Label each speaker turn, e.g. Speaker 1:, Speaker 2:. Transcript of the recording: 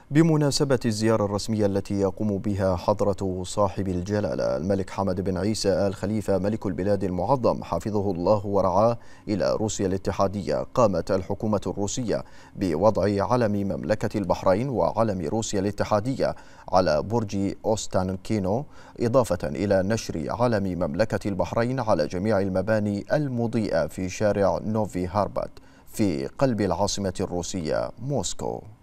Speaker 1: بمناسبة الزيارة الرسمية التي يقوم بها حضرة صاحب الجلالة الملك حمد بن عيسى آل خليفة ملك البلاد المعظم حفظه الله ورعاه إلى روسيا الاتحادية، قامت الحكومة الروسية بوضع علم مملكة البحرين وعلم روسيا الاتحادية على برج أوستانكينو، إضافة إلى نشر علم مملكة البحرين على جميع المباني المضيئة في شارع نوفي هاربات في قلب العاصمة الروسية موسكو.